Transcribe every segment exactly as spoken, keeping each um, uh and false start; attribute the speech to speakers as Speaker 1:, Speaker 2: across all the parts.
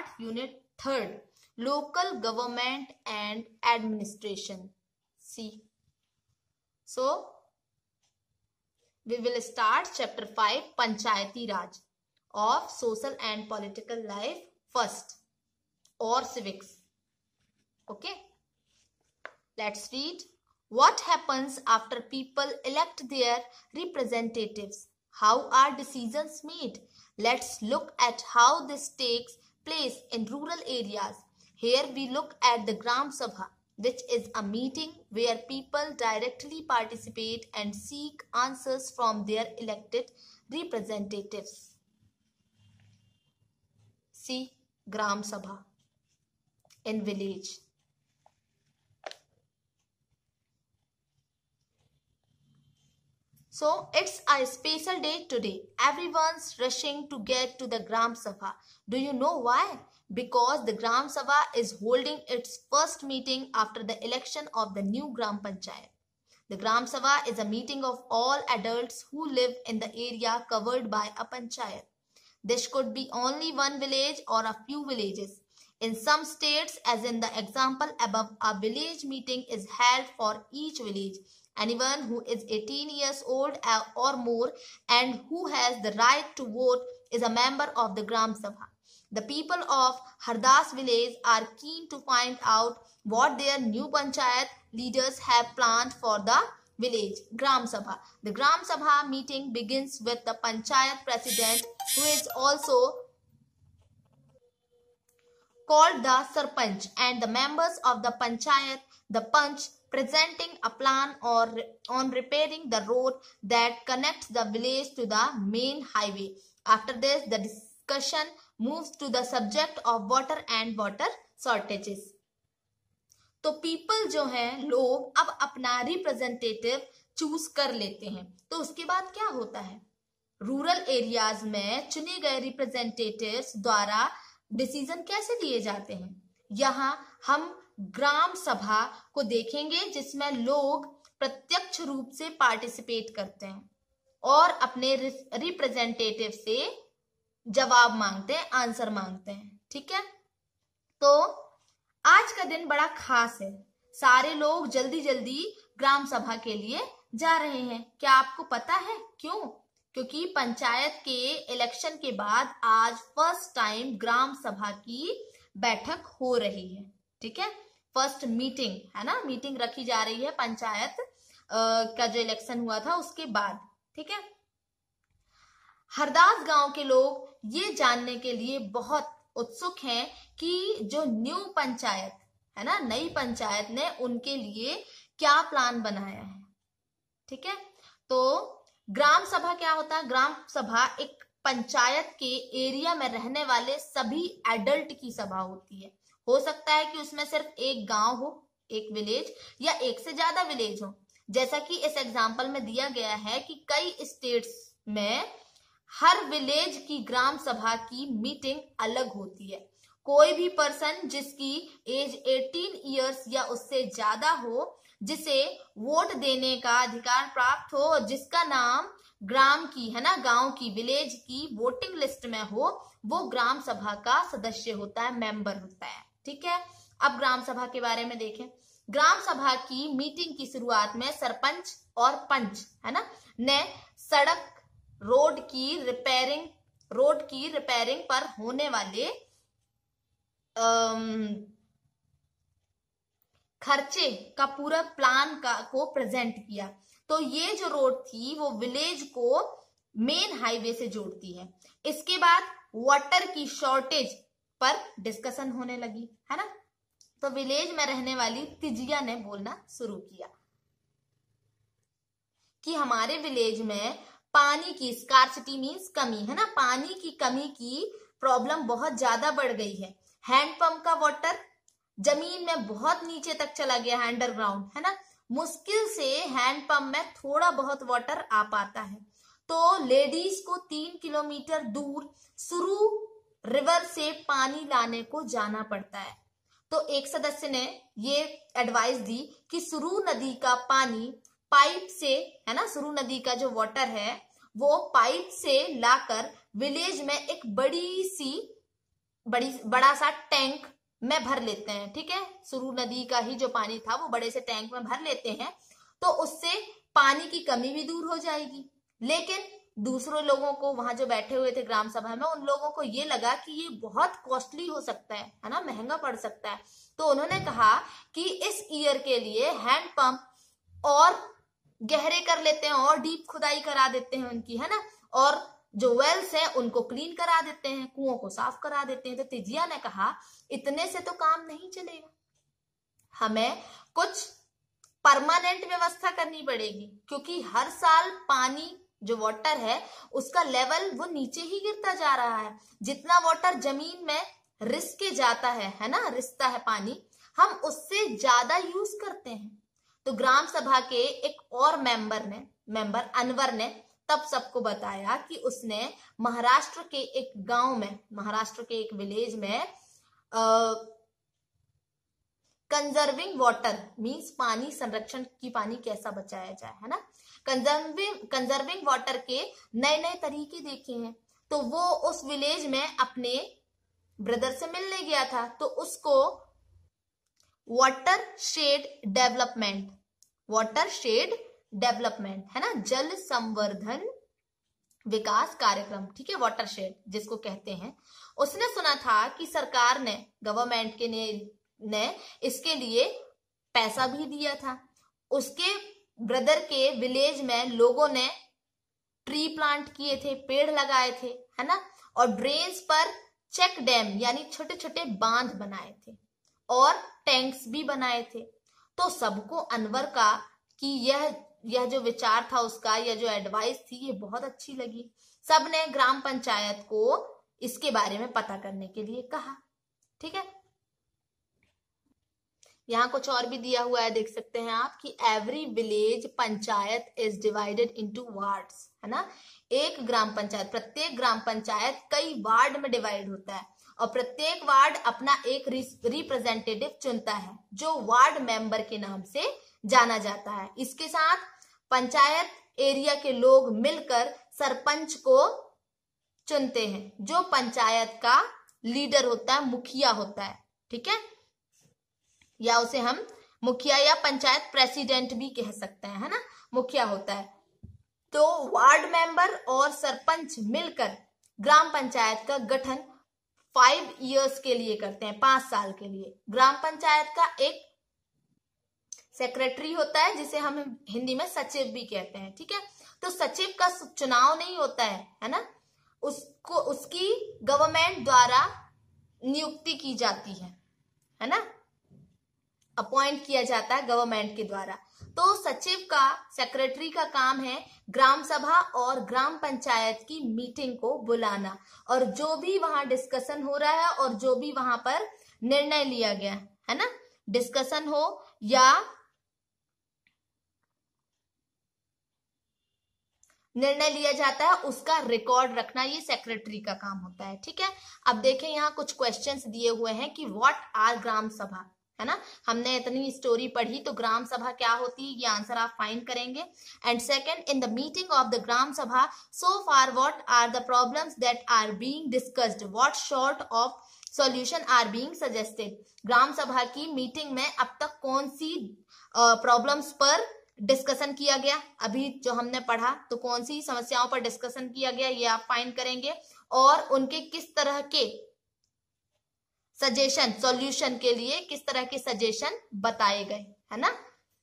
Speaker 1: start unit third, local government and administration. See, so we will start chapter five, Panchayati Raj, of social and political life first, or civics. Okay, let's read. What happens after people elect their representatives? How are decisions made? Let's look at how this takes place in rural areas. Here we look at the Gram Sabha, which is a meeting where people directly participate and seek answers from their elected representatives. See, Gram Sabha in village. So it's a special day today. Everyone's rushing to get to the Gram Sabha. Do you know why? Because the Gram Sabha is holding its first meeting after the election of the new Gram Panchayat. The Gram Sabha is a meeting of all adults who live in the area covered by a panchayat. This could be only one village or a few villages. In some states, as in the example above, a village meeting is held for each village. Anyone who is eighteen years old or more and who has the right to vote is a member of the Gram Sabha. The people of Hardas village are keen to find out what their new panchayat leaders have planned for the village Gram Sabha. The Gram Sabha meeting begins with the panchayat president, who is also called the Sarpanch, and the members of the panchayat, the Panch, presenting a plan or on repairing the road that connects the village to the main highway. After this, the discussion moves to the subject of water and water shortages. तो people जो हैं, लोग अब अपना representative choose कर लेते हैं. तो उसके बाद क्या होता है? रूरल एरियाज में चुने गए रिप्रेजेंटेटिव्स द्वारा डिसीजन कैसे लिए जाते हैं? यहाँ हम ग्राम सभा को देखेंगे, जिसमें लोग प्रत्यक्ष रूप से पार्टिसिपेट करते हैं और अपने रिप्रेजेंटेटिव से जवाब मांगते हैं, आंसर मांगते हैं. ठीक है, तो आज का दिन बड़ा खास है. सारे लोग जल्दी जल्दी ग्राम सभा के लिए जा रहे हैं. क्या आपको पता है क्यों? क्योंकि पंचायत के इलेक्शन के बाद आज फर्स्ट टाइम ग्राम सभा की बैठक हो रही है. ठीक है, फर्स्ट मीटिंग है ना, मीटिंग रखी जा रही है पंचायत का जो इलेक्शन हुआ था उसके बाद. ठीक है, हरदास गांव के लोग ये जानने के लिए बहुत उत्सुक हैं कि जो न्यू पंचायत है ना, नई पंचायत ने उनके लिए क्या प्लान बनाया है. ठीक है, तो ग्राम सभा क्या होता है? ग्राम सभा एक पंचायत के एरिया में रहने वाले सभी एडल्ट की सभा होती है. हो सकता है कि उसमें सिर्फ एक गांव हो, एक विलेज, या एक से ज्यादा विलेज हो. जैसा कि इस एग्जाम्पल में दिया गया है कि कई स्टेट्स में हर विलेज की ग्राम सभा की मीटिंग अलग होती है. कोई भी पर्सन जिसकी एज अठारह इयर्स या उससे ज्यादा हो, जिसे वोट देने का अधिकार प्राप्त हो, जिसका नाम ग्राम की है ना, गांव की, विलेज की वोटिंग लिस्ट में हो, वो ग्राम सभा का सदस्य होता है, मेंबर होता है. ठीक है, अब ग्राम सभा के बारे में देखें. ग्राम सभा की मीटिंग की शुरुआत में सरपंच और पंच है ना ने सड़क रोड की रिपेयरिंग रोड की रिपेयरिंग पर होने वाले खर्चे का पूरा प्लान का को प्रेजेंट किया. तो ये जो रोड थी वो विलेज को मेन हाईवे से जोड़ती है. इसके बाद वाटर की शॉर्टेज पर डिस्कशन होने लगी है ना. तो विलेज में रहने वाली तिजिया ने बोलना शुरू किया कि हमारे विलेज में पानी की स्कार्सिटी मीन्स कमी है ना, पानी की कमी की प्रॉब्लम बहुत ज्यादा बढ़ गई है. हैंडपंप का वाटर जमीन में बहुत नीचे तक चला गया है, अंडरग्राउंड है ना. मुश्किल से हैंडपंप में थोड़ा बहुत वाटर आ पाता है. तो लेडीज को तीन किलोमीटर दूर सुरू रिवर से पानी लाने को जाना पड़ता है. तो एक सदस्य ने ये एडवाइस दी कि सुरू नदी का पानी पाइप से है ना, सुरू नदी का जो वाटर है वो पाइप से लाकर विलेज में एक बड़ी सी बड़ी बड़ा सा टैंक में भर लेते हैं, ठीक है, सुरू नदी का ही जो पानी था वो बड़े से टैंक में भर लेते हैं, तो उससे पानी की कमी भी दूर हो जाएगी। लेकिन दूसरों लोगों को, वहां जो बैठे हुए थे ग्राम सभा में, उन लोगों को ये लगा कि ये बहुत कॉस्टली हो सकता है है ना, महंगा पड़ सकता है। तो उन्होंने कहा कि इस ईयर के लिए हैंड पंप और गहरे कर लेते हैं और डीप खुदाई करा देते हैं उनकी, है ना, और जो वेल्स हैं उनको क्लीन करा देते हैं, कुओं को साफ करा देते हैं। तो तेजिया ने कहा इतने से तो काम नहीं चलेगा, हमें कुछ परमानेंट व्यवस्था करनी पड़ेगी, क्योंकि हर साल पानी जो वाटर है उसका लेवल वो नीचे ही गिरता जा रहा है। जितना वाटर जमीन में रिस के जाता है है ना, रिसता है पानी, हम उससे ज्यादा यूज करते हैं। तो ग्राम सभा के एक और मेंबर ने मेंबर अनवर ने तब सबको बताया कि उसने महाराष्ट्र के एक गांव में, महाराष्ट्र के एक विलेज में कंजर्विंग वाटर मींस पानी संरक्षण की, पानी कैसा बचाया जाए, है ना, कंजर्विंग कंजर्विंग वाटर के नए नए तरीके देखे हैं। तो वो उस विलेज में अपने ब्रदर से मिलने गया था, तो उसको watershed development watershed development है ना, जल संवर्धन विकास कार्यक्रम, ठीक है, वाटर शेड जिसको कहते हैं, उसने सुना था कि सरकार ने, गवर्नमेंट के ने, ने इसके लिए पैसा भी दिया था। उसके ब्रदर के विलेज में लोगों ने ट्री प्लांट किए थे, पेड़ लगाए थे, है ना, और ड्रेन्स पर चेक डैम यानी छोटे छोटे बांध बनाए थे और टैंक्स भी बनाए थे। तो सबको अनवर का कि यह यह जो विचार था उसका, यह जो एडवाइस थी, ये बहुत अच्छी लगी। सबने ग्राम पंचायत को इसके बारे में पता करने के लिए कहा, ठीक है। यहाँ कुछ और भी दिया हुआ है, देख सकते हैं आप कि every village panchayat is divided into wards, है ना, एक ग्राम पंचायत, प्रत्येक ग्राम पंचायत कई वार्ड में डिवाइड होता है और प्रत्येक वार्ड अपना एक रिप्रेजेंटेटिव चुनता है जो वार्ड मेंबर के नाम से जाना जाता है। इसके साथ पंचायत एरिया के लोग मिलकर सरपंच को चुनते हैं, जो पंचायत का लीडर होता है, मुखिया होता है, ठीक है, या उसे हम मुखिया या पंचायत प्रेसिडेंट भी कह सकते हैं, है ना, मुखिया होता है। तो वार्ड मेंबर और सरपंच मिलकर ग्राम पंचायत का गठन फाइव इयर्स के लिए करते हैं, पांच साल के लिए। ग्राम पंचायत का एक सेक्रेटरी होता है जिसे हम हिंदी में सचिव भी कहते हैं, ठीक है। तो सचिव का चुनाव नहीं होता है, है ना, उसको उसकी गवर्नमेंट द्वारा नियुक्ति की जाती है, है ना, अपॉइंट किया जाता है गवर्नमेंट के द्वारा। तो सचिव का, सेक्रेटरी का काम है ग्राम सभा और ग्राम पंचायत की मीटिंग को बुलाना, और जो भी वहां डिस्कशन हो रहा है और जो भी वहां पर निर्णय लिया गया है ना, डिस्कशन हो या निर्णय लिया जाता है, उसका रिकॉर्ड रखना ये सेक्रेटरी का काम होता है, ठीक है। अब देखें यहाँ कुछ क्वेश्चंस दिए हुए हैं कि व्हाट आर ग्राम सभा, है ना, हमने इतनी स्टोरी पढ़ी, तो ग्राम सभा क्या होती है, ये आंसर आप फाइंड करेंगे। And second, in the meeting of the gram sabha so far what are the problems that are being discussed, what sort of solution are being suggested. Gram sabha की मीटिंग में अब तक कौन सी प्रॉब्लम्स uh, पर डिस्कशन किया गया, अभी जो हमने पढ़ा, तो कौन सी समस्याओं पर डिस्कशन किया गया, ये आप फाइंड करेंगे, और उनके किस तरह के सजेशन, सॉल्यूशन के लिए किस तरह के सजेशन बताए गए, है ना।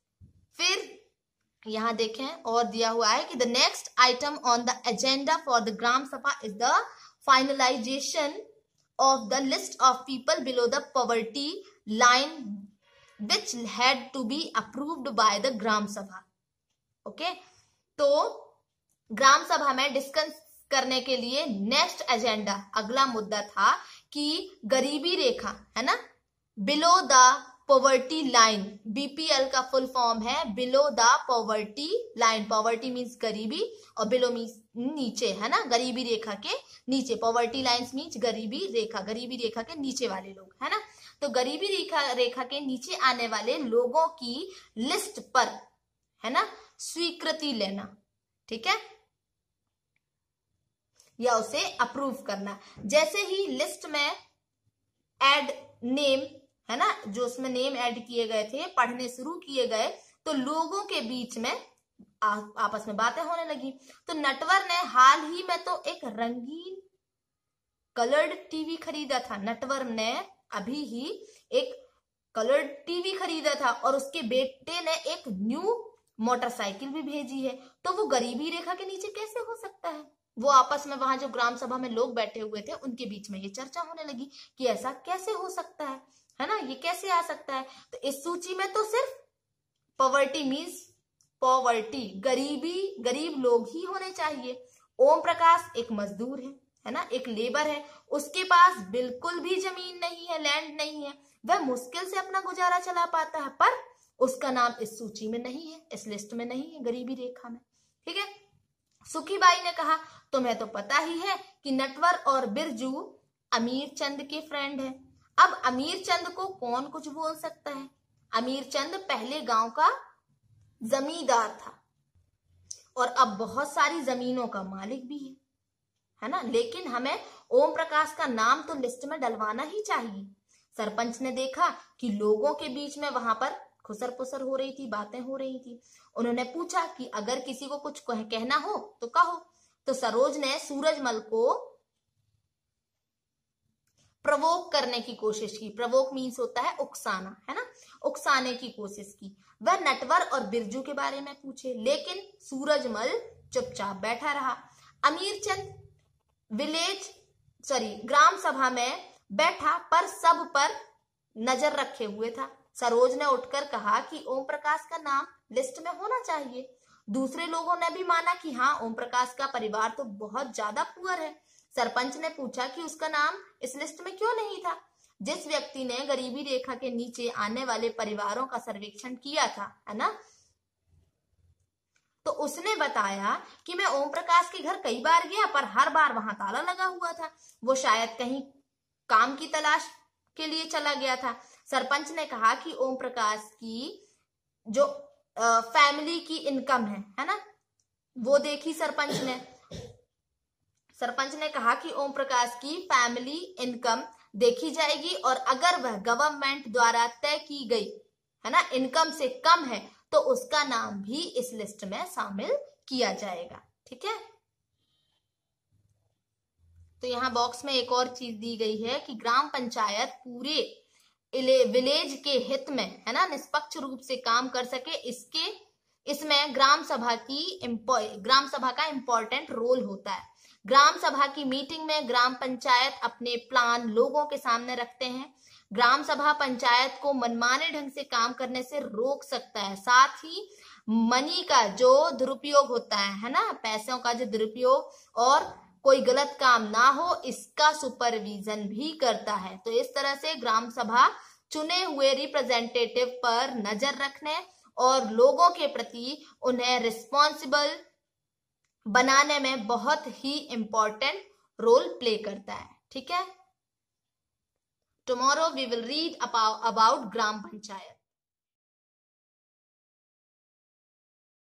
Speaker 1: फिर यहां देखें और दिया हुआ है कि the next item on the agenda for the gram sabha is the finalisation of the list of people below the poverty line which had to be approved by the gram sabha. Okay, तो ग्राम सभा में डिस्कस करने के लिए नेक्स्ट एजेंडा, अगला मुद्दा था कि गरीबी रेखा, है ना, below the poverty line, BPL का फुल फॉर्म है below the poverty line. Poverty means गरीबी और बिलो मीन्स नीचे, है ना, गरीबी रेखा के नीचे। पॉवर्टी लाइन्स मीन्स गरीबी रेखा, गरीबी रेखा के नीचे वाले लोग, है ना। तो गरीबी रेखा रेखा के नीचे आने वाले लोगों की लिस्ट पर, है ना, स्वीकृति लेना, ठीक है, या उसे अप्रूव करना। जैसे ही लिस्ट में ऐड नेम, है ना, जो उसमें नेम ऐड किए गए थे, पढ़ने शुरू किए गए, तो लोगों के बीच में आ, आपस में बातें होने लगी। तो नटवर ने हाल ही में तो एक रंगीन कलर्ड टीवी खरीदा था। नटवर ने अभी ही एक कलर्ड टीवी खरीदा था और उसके बेटे ने एक न्यू मोटरसाइकिल भी भेजी है। तो वो गरीबी रेखा के नीचे कैसे हो सकता है? वो आपस में वहां जो ग्राम सभा में लोग बैठे हुए थे उनके बीच में ये चर्चा होने लगी कि ऐसा कैसे हो सकता है, है ना, ये कैसे आ सकता है। तो इस सूची में तो सिर्फ पॉवर्टी मीन्स पॉवर्टी, गरीबी, गरीब लोग ही होने चाहिए। ओम प्रकाश एक मजदूर है, है ना, एक लेबर है, उसके पास बिल्कुल भी जमीन नहीं है, लैंड नहीं है, वह मुश्किल से अपना गुजारा चला पाता है, पर उसका नाम इस सूची में नहीं है, इस लिस्ट में नहीं है, गरीबी रेखा में। ठीक है। सुखीबाई ने कहा, तुम्हें तो पता ही है कि नटवर और बिरजू अमीर चंद के फ्रेंड है। अब अमीर चंद को कौन कुछ बोल सकता है? अमीर चंद पहले गांव का जमींदार था और अब बहुत सारी जमीनों का मालिक भी है, है ना, लेकिन हमें ओम प्रकाश का नाम तो लिस्ट में डलवाना ही चाहिए। सरपंच ने देखा कि लोगों के बीच में वहां पर खुसर पुसर हो रही थी, बातें हो रही थी। उन्होंने पूछा कि अगर किसी को कुछ कहना हो तो कहो। तो सरोज ने सूरजमल को प्रवोक करने की कोशिश की। प्रवोक मीन्स होता है उकसाना, है ना, उकसाने की कोशिश की। वह नटवर और बिरजू के बारे में पूछे, लेकिन सूरजमल चुपचाप बैठा रहा। अमीर चंद विलेज सॉरी ग्राम सभा में बैठा पर सब पर नजर रखे हुए था। सरोज ने उठकर कहा कि ओम प्रकाश का नाम लिस्ट में होना चाहिए। दूसरे लोगों ने भी माना कि हाँ, ओम प्रकाश का परिवार तो बहुत ज्यादा पुअर है। सरपंच ने पूछा कि उसका नाम इस लिस्ट में क्यों नहीं था। जिस व्यक्ति ने गरीबी रेखा के नीचे आने वाले परिवारों का सर्वेक्षण किया था, है ना, तो उसने बताया कि मैं ओम प्रकाश के घर कई बार गया पर हर बार वहां ताला लगा हुआ था। वो शायद कहीं काम की तलाश के लिए चला गया था। सरपंच ने कहा कि ओम प्रकाश की जो आ, फैमिली की इनकम है, है ना, वो देखी सरपंच ने। सरपंच ने कहा कि ओम प्रकाश की फैमिली इनकम देखी जाएगी और अगर वह गवर्नमेंट द्वारा तय की गई, है ना, इनकम से कम है तो उसका नाम भी इस लिस्ट में शामिल किया जाएगा। ठीक है। तो यहाँ बॉक्स में एक और चीज दी गई है कि ग्राम पंचायत पूरे विलेज के हित में, है ना, निष्पक्ष रूप से काम कर सके, इसके इसमें ग्राम सभा की ग्राम सभा का इंपॉर्टेंट रोल होता है। ग्राम सभा की मीटिंग में ग्राम पंचायत अपने प्लान लोगों के सामने रखते हैं। ग्राम सभा पंचायत को मनमाने ढंग से काम करने से रोक सकता है। साथ ही मनी का जो दुरुपयोग होता है, है ना, पैसों का जो दुरुपयोग और कोई गलत काम ना हो, इसका सुपरविजन भी करता है। तो इस तरह से ग्राम सभा चुने हुए रिप्रेजेंटेटिव पर नजर रखने और लोगों के प्रति उन्हें रिस्पॉन्सिबल बनाने में बहुत ही इंपॉर्टेंट रोल प्ले करता है। ठीक है। Tomorrow we will read about gram panchayat.